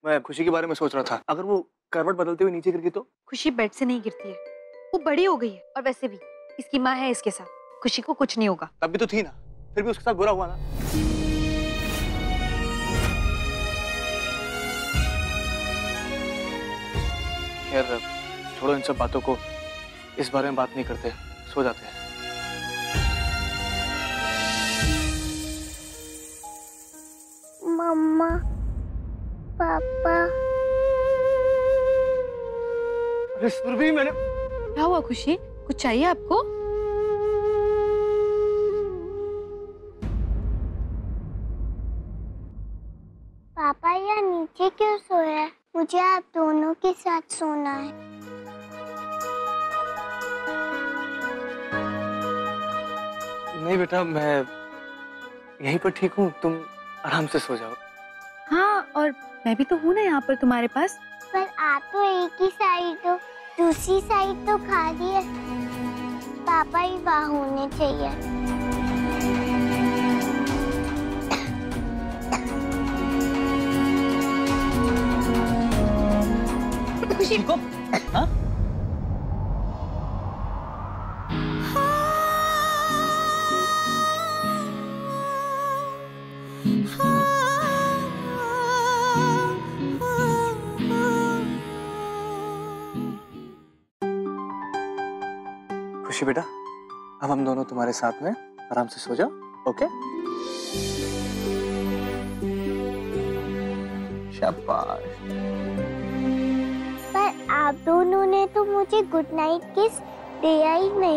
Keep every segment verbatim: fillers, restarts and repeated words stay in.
मैं खुशी के बारे में सोच रहा था, अगर वो करवट बदलते हुए नीचे गिर गई तो? खुशी बेड से नहीं गिरती है, वो बड़ी हो गई है और वैसे भी इसकी माँ है इसके साथ, खुशी को कुछ नहीं होगा। तब भी तो थी ना, फिर भी उसके साथ बुरा हुआ ना। खैर छोड़ो इन सब बातों को, इस बारे में बात नहीं करते, सो जाते हैं। मम्मा, पापा। अरे सुरभि, मैंने क्या हुआ खुशी, कुछ चाहिए आपको? पापा यहाँ नीचे क्यों सोया है? मुझे आप दोनों के साथ सोना है। नहीं बेटा, मैं यहीं पर ठीक हूँ, तुम आराम से सो जाओ। हाँ, और मैं भी तो हूँ ना यहाँ पर तुम्हारे पास। पर आप तो एक ही साइड हो, दूसरी साइड तो खाली है। पापा ही वहाँ होने चाहिए। खुशी को हाँ? खुशी बेटा, अब हम दोनों तुम्हारे साथ में आराम से सो जाओ, ओके? शाबाश। पर आप दोनों ने तो मुझे गुड नाइट किस दिया ही नहीं।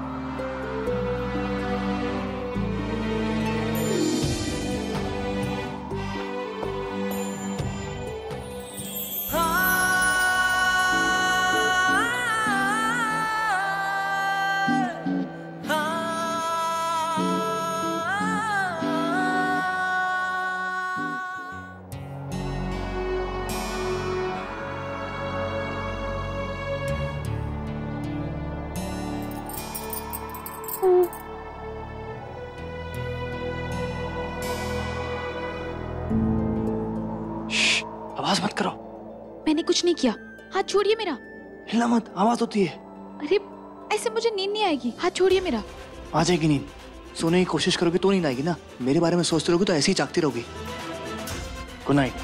आवाज मत करो। मैंने कुछ नहीं किया, हाथ छोड़िए मेरा। हिलना मत, आवाज होती है। अरे ऐसे मुझे नींद नहीं आएगी, हाथ छोड़िए मेरा। आ जाएगी नींद, सोने की कोशिश करोगे तो नींद आएगी ना। मेरे बारे में सोचते रहोगे तो ऐसे ही जागती रहोगी। Good night.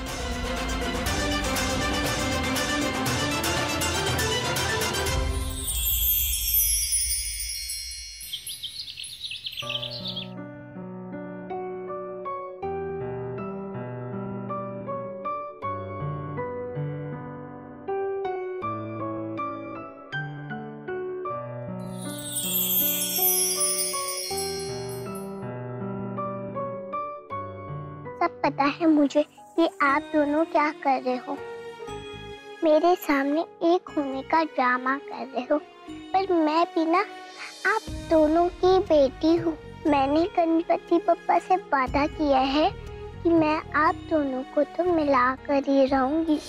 सब पता है मुझे कि आप दोनों क्या कर रहे हो। मेरे सामने एक होने का ड्रामा कर रहे हो, पर मैं भी ना आप दोनों की बेटी हूँ। मैंने गणपति बप्पा से वादा किया है कि मैं आप दोनों को तो मिला कर ही रहूंगी।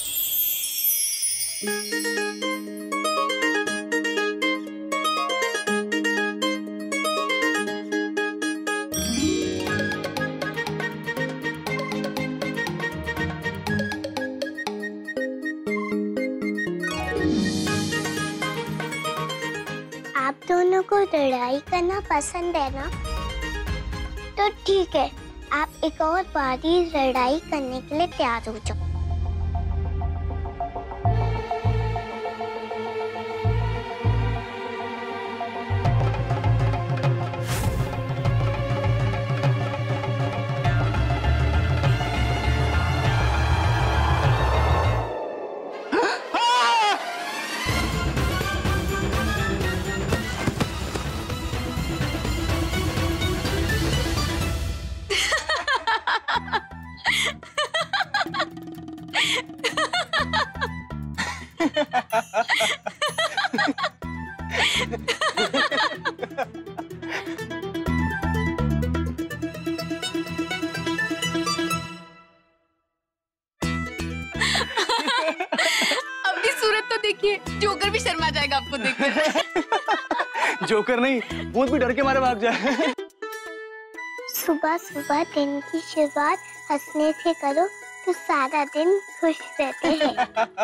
आप दोनों को लड़ाई करना पसंद है ना? तो ठीक है, आप एक और बारी लड़ाई करने के लिए तैयार हो जाओ। देखिए, जोकर भी शर्मा जाएगा आपको देखकर। जोकर नहीं, भूत भी डर के मारे भाग जाए। सुबह सुबह दिन की शुरुआत हंसने से करो तो सारा दिन खुश रहते हैं।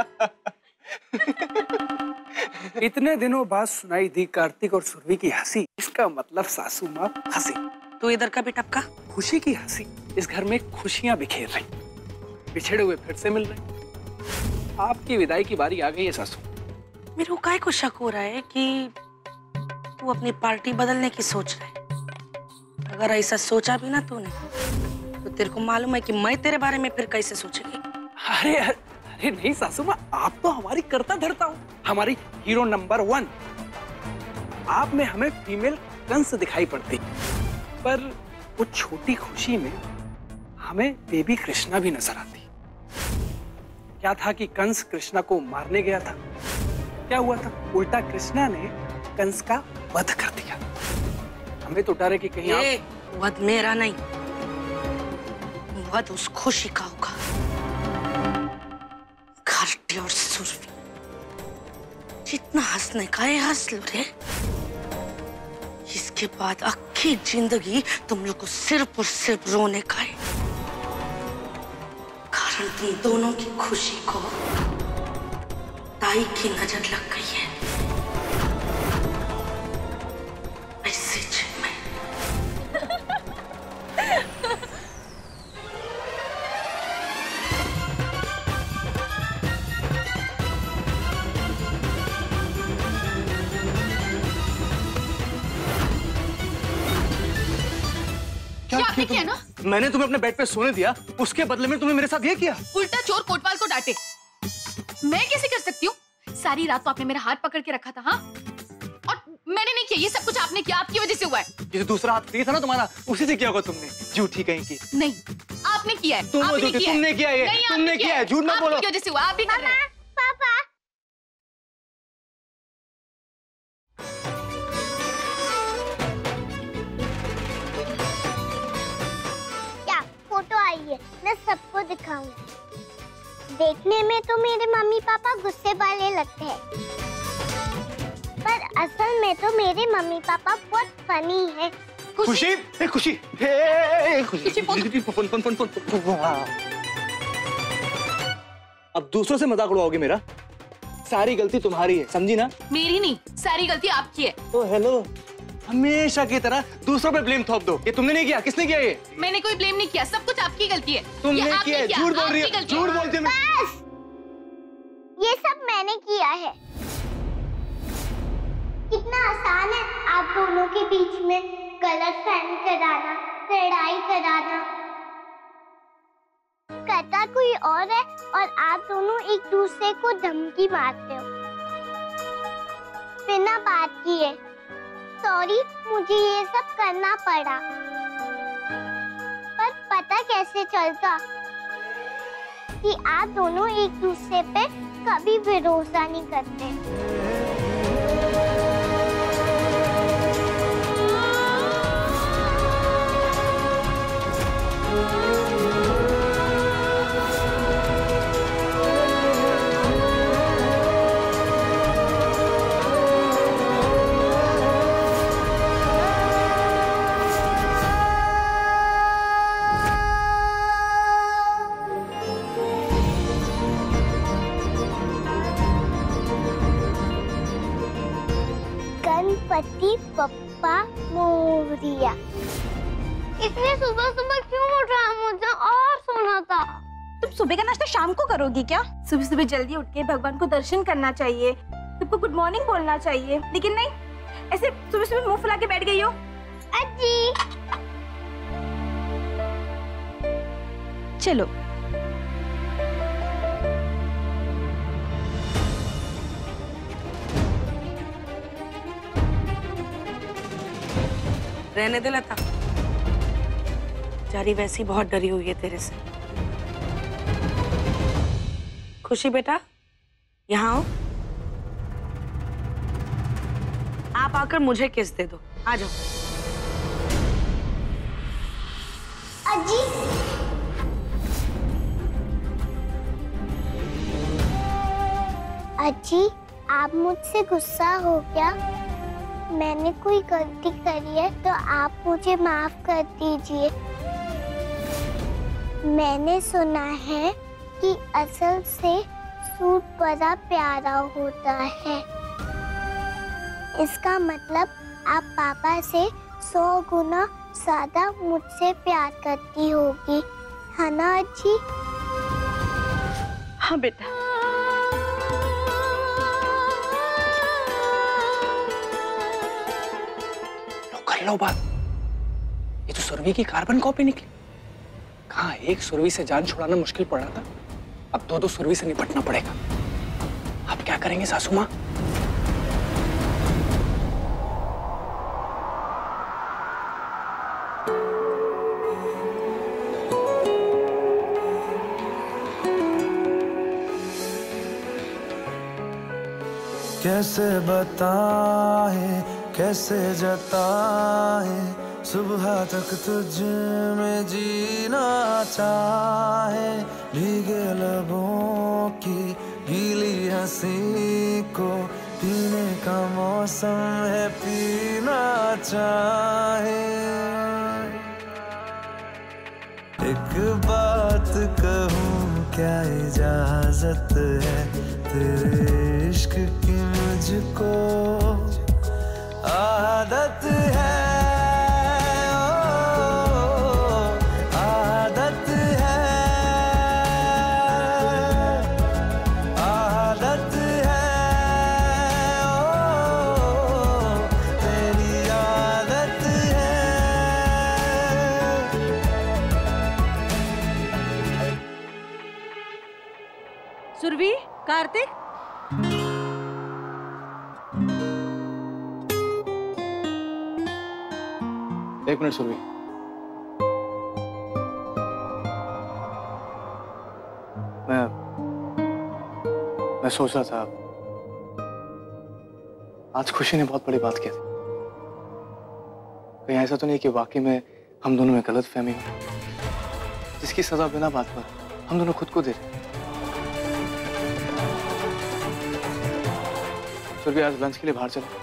इतने दिनों बाद सुनाई दी कार्तिक और सुरभि की हंसी। इसका मतलब सासू माँ हंसी। तू इधर का भी टपका। खुशी की हंसी। इस घर में खुशियां बिखेर रही, बिछड़े हुए फिर से मिल रहे। आपकी विदाई की बारी आ गई है सासू। मेरे को काहे को शक हो रहा है कि तू अपनी पार्टी बदलने की सोच रहा है। अगर ऐसा सोचा भी ना तूने तो तेरे को मालूम है कि मैं तेरे बारे में फिर कैसे सोचेगी। अरे अरे नहीं सासू माँ, आप तो हमारी करता धरता हो, हमारी हीरो नंबर वन। आप में हमें फीमेल कंस दिखाई पड़ती, पर वो छोटी खुशी में हमें बेबी कृष्णा भी नजर आती। क्या था कि कंस कृष्णा को मारने गया था, क्या हुआ था? उल्टा कृष्णा ने कंस का वध कर दिया। हमें तो डर है कि कहीं आप... वध मेरा नहीं, वध उस खुशी का होगा। कार्तिक और सुरभि, जितना हंसने का है हंस लो रे। इसके बाद आखिरी जिंदगी तुम लोग को सिर्फ और सिर्फ रोने का है, कारण तुम दोनों की खुशी को ताई की नजर लग गई है। ऐसे में क्या आपने किया ना? मैंने तुम्हें अपने बेड पे सोने दिया, उसके बदले में तुमने मेरे साथ ये किया। उल्टा चोर कोतवाल को डांटे। मैं कैसे कर सकती हूँ? सारी रात तो आपने मेरा हाथ पकड़ के रखा था। हाँ, और मैंने नहीं किया, ये सब कुछ आपने किया, आपकी वजह से हुआ है। ये दूसरा हाथ फ्री था ना तुम्हारा, उसी से किया होगा तुमने। झूठी कहीं की। नहीं, आपने किया है। तुम आपने झूठी, किया है। तुमने किया ये, नहीं, तुमने आपने किया है, झूठ मत बोलो। आपकी वजह से हुआ, आप भी कर रहे हैं। पापा क्या फोटो आई है, मैं सबको दिखाऊंगी। देखने में तो मेरे मम्मी पापा गुस्से वाले लगते हैं, पर असल में तो मेरे मम्मी पापा बहुत फनी है। खुशी, ए खुशी, ए, ए, ए, Khushi, Khushi, phone. Phone, phone, phone, phone. अब दूसरों से मजाक उड़ाओगे मेरा? सारी गलती तुम्हारी है, समझी ना? मेरी नहीं, सारी गलती आपकी है। तो हेलो, हमेशा की तरह दूसरों पे ब्लेम थोप दो। ये तुमने नहीं किया, किसने किया ये? मैंने कोई ब्लेम नहीं किया, सब कुछ आपकी गलती है। तुमने ये आपने किया है, झूठ बोल रही आपकी है, गलती झूठ बोलती है। बस, ये सब मैंने किया है। कितना आसान है आप दोनों के बीच में गलतफहमी कराना, लड़ाई कराना। करता कोई और है और आप दोनों एक दूसरे को धमकी मारते हो बिना बात किए। सॉरी, मुझे ये सब करना पड़ा, पर पता कैसे चलता कि आप दोनों एक दूसरे पे कभी भरोसा नहीं करते। गणपति बप्पा मोरिया। इतने सुबह सुबह क्यों उठ रहा है? मुझे और सोना था। तुम सुबह का नाश्ता शाम को करोगी क्या? सुबह सुबह जल्दी उठ के भगवान को दर्शन करना चाहिए, तुमको गुड मॉर्निंग बोलना चाहिए, लेकिन नहीं, ऐसे सुबह सुबह मुंह फुला के बैठ गई हो। अजी, चलो रहने दे लता, जारी वैसी बहुत डरी हुई है तेरे से। खुशी बेटा, यहाँ आओ। आप आकर मुझे किस दे दो, आ जाओ। अजी, अजी, आप मुझसे गुस्सा हो क्या? मैंने कोई गलती करी है तो आप मुझे माफ कर दीजिए। मैंने सुना है कि असल से सूट बड़ा प्यारा होता है। इसका मतलब आप पापा से सौ गुना ज्यादा मुझसे प्यार करती होगी, है ना अज्जी? हाँ बेटा। लो कर लो बात। ये तो सुरभि की कार्बन कॉपी निकली। कहाँ एक सुरभि से जान छुड़ाना मुश्किल पड़ रहा था, अब दो दो सुरभि से निपटना पड़ेगा। अब क्या करेंगे सासू माँ? कैसे बताए कैसे जताए, सुबह तक तुझ में जीना चाहे। भीगे लबों की गीली हंसी को पीने का मौसम है, पीना चाहे। एक बात कहूँ क्या इजाजत है, तेरे इश्क की मुझको आदत है। सुरभि, कार्तिक, एक मिनट सुरभि। मैं मैं सोच रहा था आज खुशी ने बहुत बड़ी बात की थी। कहीं ऐसा तो नहीं कि वाकई में हम दोनों में गलतफहमी हो, जिसकी सजा बिना बात पर हम दोनों खुद को दे रहे। सुरभि आज लंच के लिए बाहर चलो।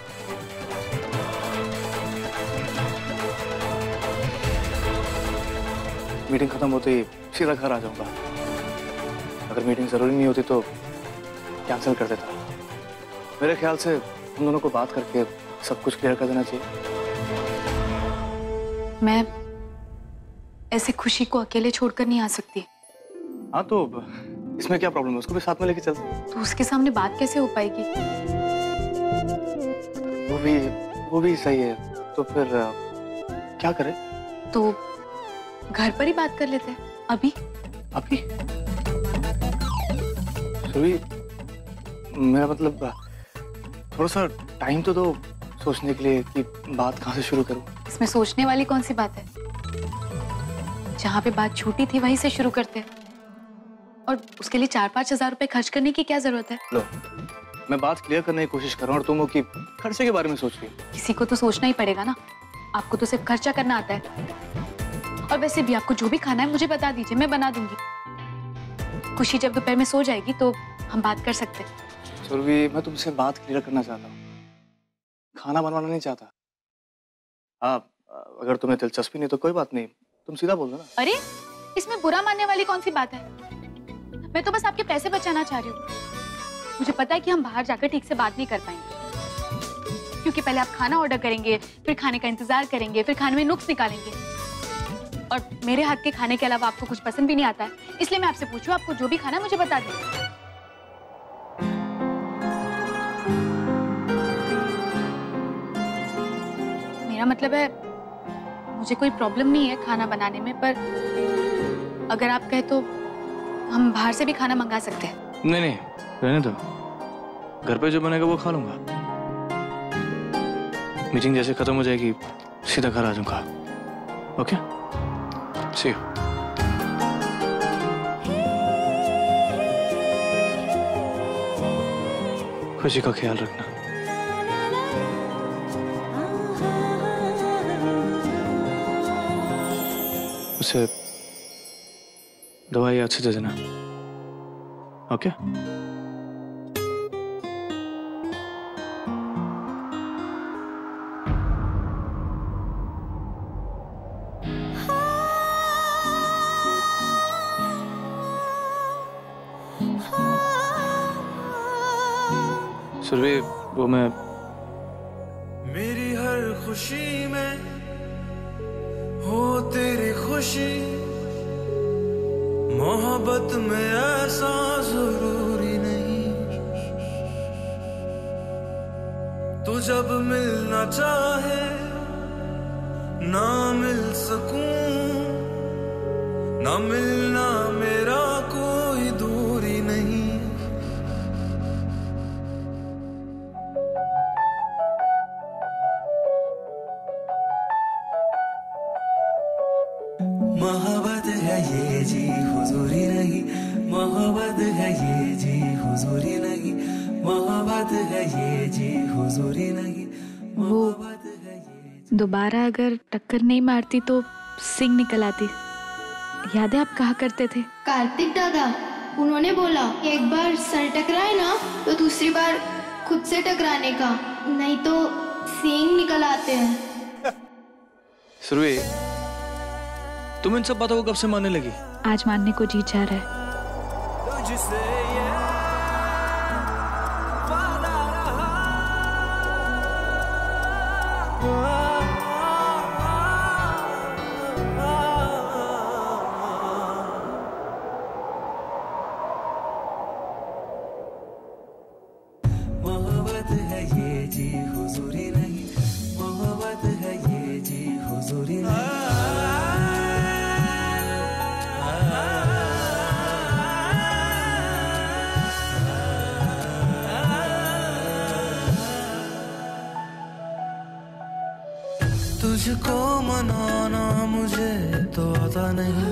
मीटिंग खत्म होते ही सीधा घर आ जाऊंगा। अगर मीटिंग जरूरी नहीं होती तो कैंसिल कर देता। मेरे ख्याल से हम दोनों को बात करके सब कुछ क्लियर कर देना चाहिए। मैं ऐसे खुशी को अकेले छोड़कर नहीं आ सकती। हाँ तो इसमें क्या प्रॉब्लम है, उसको भी साथ में लेके चलते। तो उसके सामने बात कैसे हो पाएगी? वो भी वो भी सही है। तो फिर क्या करें? तो घर पर ही बात कर लेते हैं। अभी अभी सुरभि, मेरा मतलब थोड़ा सा टाइम तो दो सोचने के लिए कि बात कहाँ से शुरू करूं। इसमें सोचने वाली कौन सी बात है? जहाँ पे बात छूटी थी वहीं से शुरू करते हैं। और उसके लिए चार पांच हजार रुपए खर्च करने की क्या जरूरत है? लो, मैं बात क्लियर करने की कोशिश कर रहा हूँ और तुम हो कि खर्चे के बारे में सोच रही हो। किसी को तो सोचना ही पड़ेगा ना। आपको तो सिर्फ खर्चा करना आता है। और वैसे भी आपको जो भी खाना है मुझे बता दीजिए, मैं बना दूंगी। खुशी जब दोपहर में सो जाएगी तो हम बात कर सकते हैं। सुरभि, मैं तुमसे बात क्लियर करना चाहता हूँ, खाना बनवाना नहीं चाहता। हाँ, अगर तुम्हें दिलचस्पी नहीं तो कोई बात नहीं, तुम सीधा बोल दो ना। अरे इसमें बुरा मानने वाली कौन सी बात है? मैं तो बस आपके पैसे बचाना चाह रही हूँ। मुझे पता है कि हम बाहर जाकर ठीक से बात नहीं कर पाएंगे, क्योंकि पहले आप खाना ऑर्डर करेंगे, फिर खाने का इंतजार करेंगे, फिर खाने में नुक्स निकालेंगे। और मेरे हाथ के खाने के अलावा आपको कुछ पसंद भी नहीं आता है, इसलिए मैं आपसे पूछूं, आपको जो भी खाना है मुझे बता दें। मेरा मतलब है मुझे कोई प्रॉब्लम नहीं है खाना बनाने में, पर अगर आप कहे तो हम बाहर से भी खाना मंगा सकते हैं। नहीं नहीं, रहने दो। घर पे जो बनेगा वो खा लूंगा। मीटिंग जैसे खत्म हो जाएगी सीधा घर आ जाऊंगा। Okay, see you. खुशी का ख्याल रखना। उसे दवाई अच्छे से देना। ओके? सुरभि, वो मैं मेरी हर खुशी में हो तेरी खुशी, मोहब्बत में ऐसा जरूरी नहीं, तू जब मिलना चाहे ना मिल सकूं, ना मिलना मेरा कोई दूरी नहीं। मोहब्बत है ये जी हुजूरी नहीं, मोहब्बत है ये जी हुजूरी नहीं, मोहब्बत है ये जी हुजूरी नहीं, मोहब्बत है ये। दोबारा अगर टक्कर नहीं मारती तो सिंग निकल आती। याद है आप कहा करते थे? कार्तिक दादा, उन्होंने बोला कि एक बार सर टकराए ना तो दूसरी बार खुद से टकराने का, नहीं तो सींग निकल आते हैं। सुरभि, तुम इन सब बातों को कब से मानने लगी? आज मानने को जी चाह रहा है। तुझसे ये वादा रहा, मोहब्बत है ये जी हुजूरी नहीं, मोहब्बत है ये जी हुजूरी नहीं। तुझको मनाना मुझे तो आता नहीं,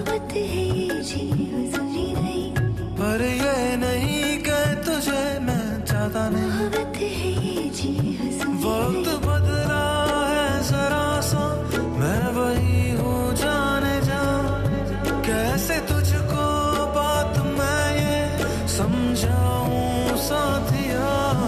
पर ये नहीं कि तुझे मैं चाहता नहीं। वक्त बदला है जरा सा, मैं वही हूँ जाने जा, कैसे तुझको बात मैं ये समझाऊं साथिया,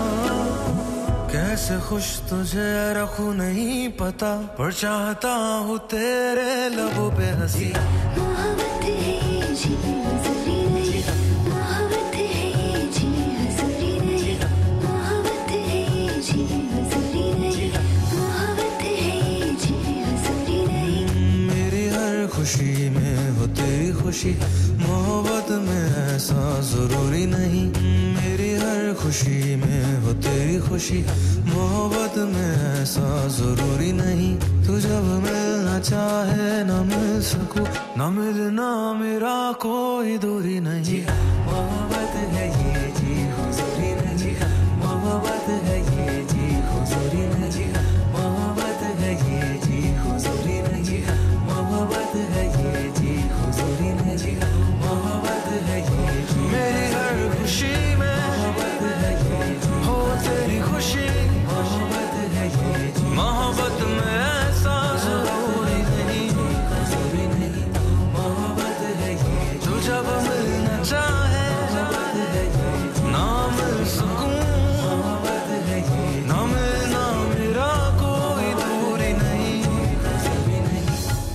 कैसे खुश तुझे रखूं नहीं पता, पर चाहता हूँ तेरे लबों पे हंसी। मोहब्बत है ये जी हुजूरी नहीं, मोहब्बत है ये जी हुजूरी नहीं, मोहब्बत है ये जी हुजूरी नहीं, मोहब्बत है ये जी हुजूरी नहीं। मेरी हर खुशी में हो तेरी खुशी, मोहब्बत में ऐसा जरूरी नहीं, मेरी हर खुशी में हो तेरी खुशी, मोहब्बत में ऐसा जरूरी नहीं, तू जब मिलना चाहे ना मिल सकूं, ना मिलना मेरा कोई दूरी नहीं। मोहब्बत है ये जी हुजूरी नहीं, मोहब्बत है ये जी हुजूरी नहीं, मोहब्बत है ये जी हुजूरी नहीं, मोहब्बत है ये जी हुजूरी नहीं, मोहब्बत है ये जी। मेरी हर खुशी में मोहब्बत है ये हो तेरी खुशी, मोहब्बत है ये जी, मोहब्बत में ऐसा जरूरी नहीं, जरूरी नहीं, मोहब्बत है ये तू जब मिलना चाहे ना मिल सकूं, मोहब्बत है ये ना मिलना मेरा कोई दूरी नहीं, जरूरी नहीं।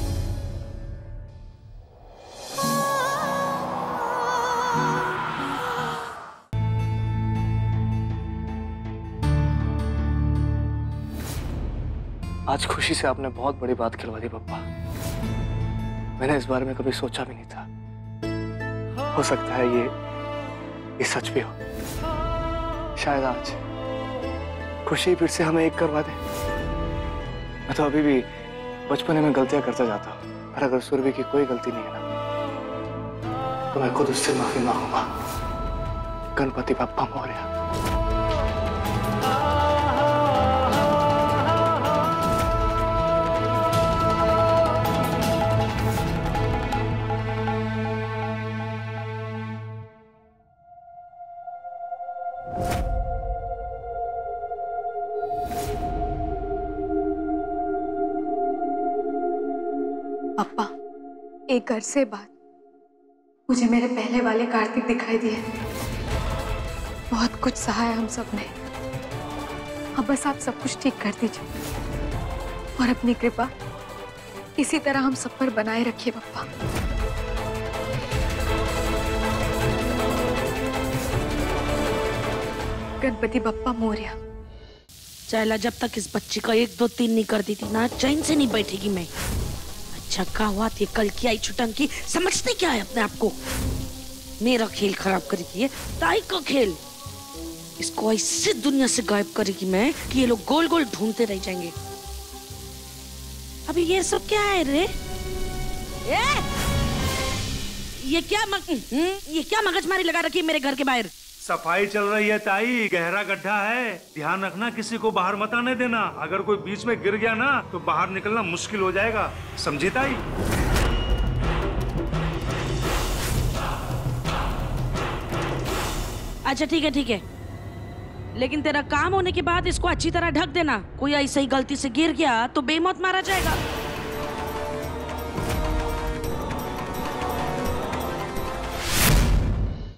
आज खुशी से आपने बहुत बड़ी बात खिलवा दी पप्पा। मैंने इस बारे में कभी सोचा भी नहीं था। हो सकता है ये ये सच भी हो। शायद आज खुशी फिर से हमें एक करवा दे। मैं तो अभी भी बचपने में गलतियां करता जाता हूँ, पर अगर सुरभि की कोई गलती नहीं है ना, तो मैं खुद उससे माफी मांगूंगा। गणपति बप्पा मोरया। पापा, एक अरसे बाद मुझे मेरे पहले वाले कार्तिक दिखाई दिए। बहुत कुछ सहा है हम सब ने। अब बस आप सब कुछ ठीक कर दीजिए और अपनी कृपा इसी तरह हम सब पर बनाए रखिए पापा। गणपति बप्पा मोरया। चैला जब तक इस बच्ची का एक दो तीन नहीं कर दी थी ना, चैन से नहीं बैठेगी मैं। अच्छा क्या हुआ थी कल की आई छुटंकी, समझते क्या है अपने आप को? मेरा खेल खराब करेगी ये, ताई का खेल। इसको ऐसे दुनिया से गायब करेगी मैं कि ये लोग गोल गोल ढूंढते रह जाएंगे। अभी ये सब क्या है रे? ए! ये क्या मग... ये क्या मगजमारी लगा रखी है मेरे घर के बाहर? सफाई चल रही है ताई, गहरा गड्ढा है, ध्यान रखना किसी को बाहर मत आने देना। अगर कोई बीच में गिर गया ना तो बाहर निकलना मुश्किल हो जाएगा, समझी ताई? अच्छा ठीक है ठीक है, लेकिन तेरा काम होने के बाद इसको अच्छी तरह ढक देना। कोई ऐसे ही गलती से गिर गया तो बेमौत मारा जाएगा।